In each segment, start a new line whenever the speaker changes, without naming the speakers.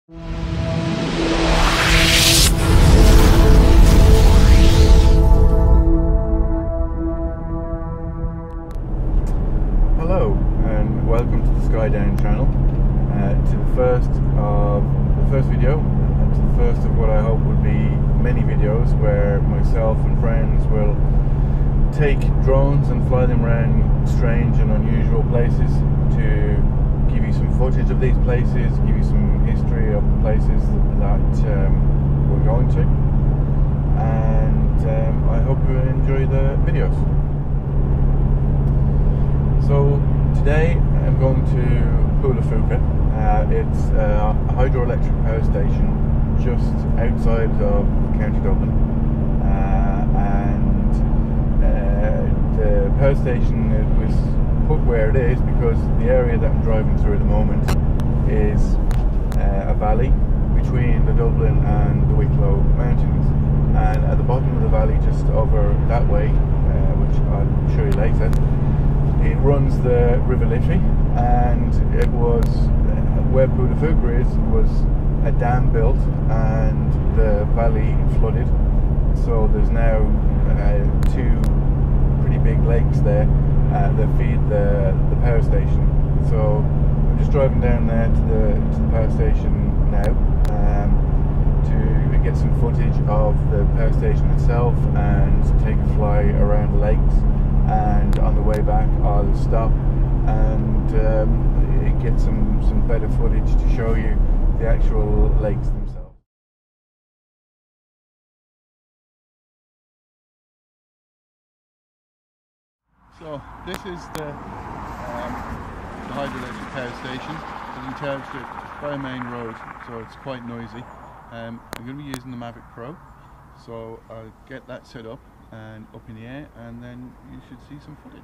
Hello and welcome to the Sky Down channel, to the first video, and to the first of what I hope would be many videos where myself and friends will take drones and fly them around strange and unusual places to give you some footage of these places, give you some history of the places that we're going to, and I hope you enjoy the videos. So today I'm going to Poulaphouca. It's a hydroelectric power station just outside of County Dublin, and the power station was put where it is because the area that I'm driving through at the moment is a valley between the Dublin and the Wicklow mountains, and at the bottom of the valley, just over that way, which I'll show you later, it runs the River Liffey, and it was where Poulaphouca is was a dam built and the valley flooded, so there's now two pretty big lakes there that feed the power station. So I'm just driving down there to the power station now to get some footage of the power station itself and take a fly around the lakes, and on the way back I'll stop and get some better footage to show you the actual lakes themselves. So this is the hydroelectric power station. As you can tell, it's by a main road, so it's quite noisy. I'm going to be using the Mavic Pro, so I'll get that set up and up in the air, and then you should see some footage.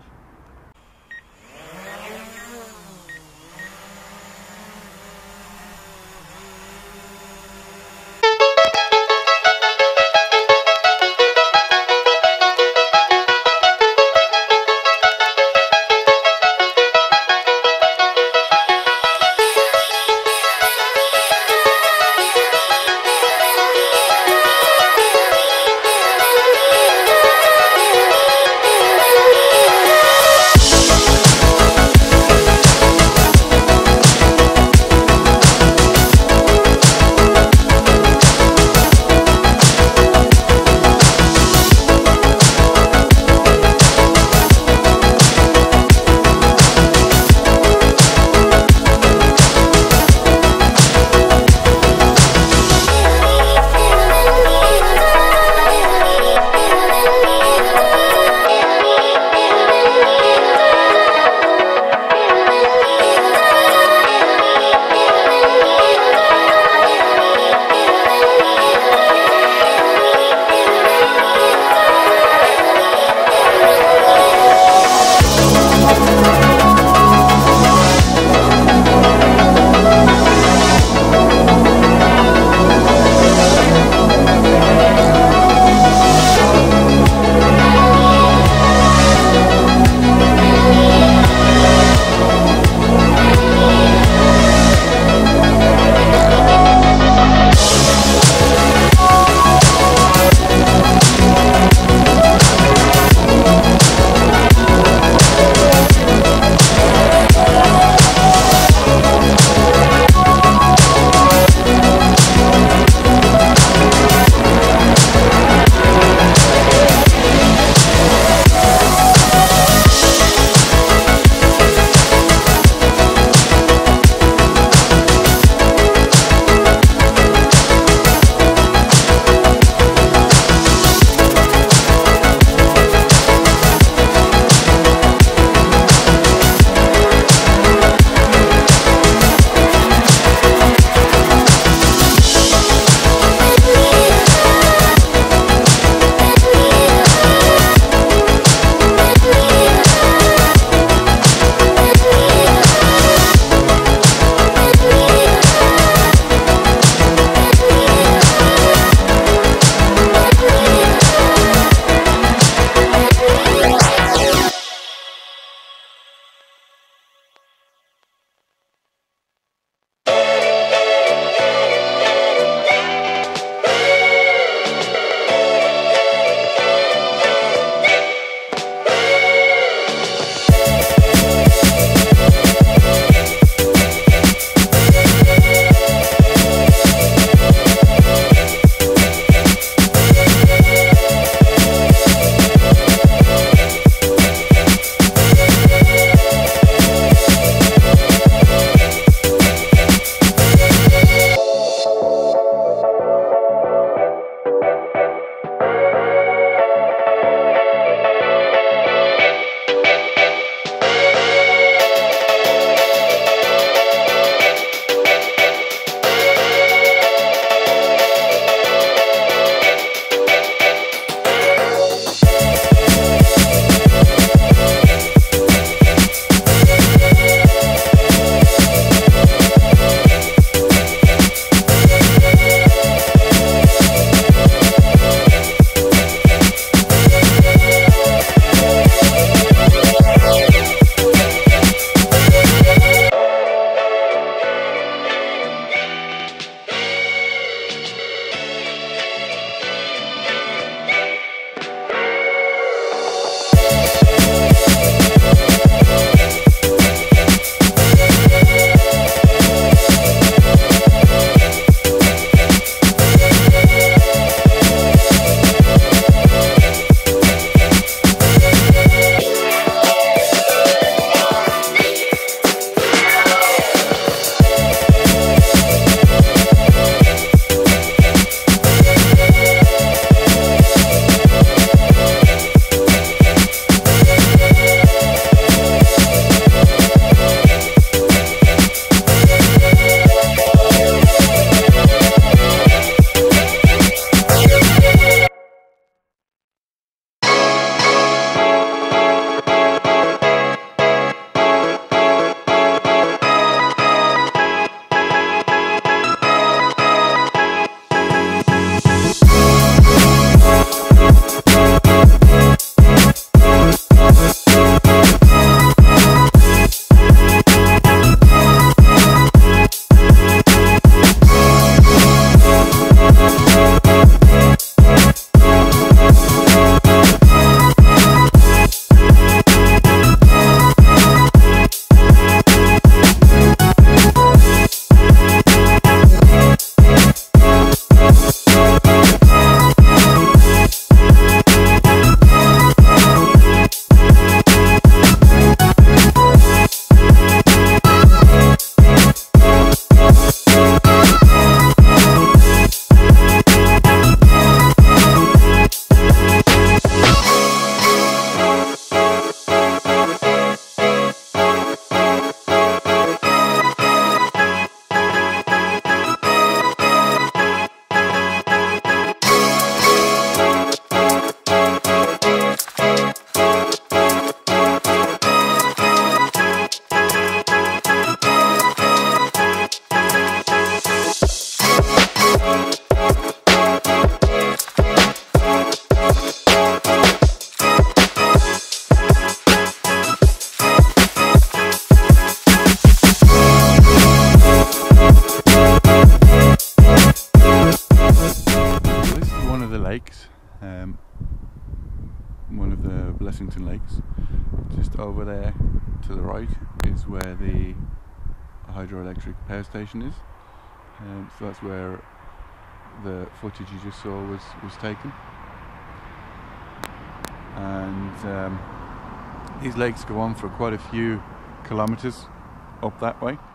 the Blessington Lakes. Just over there to the right is where the hydroelectric power station is. So that's where the footage you just saw was taken. And these lakes go on for quite a few kilometres up that way.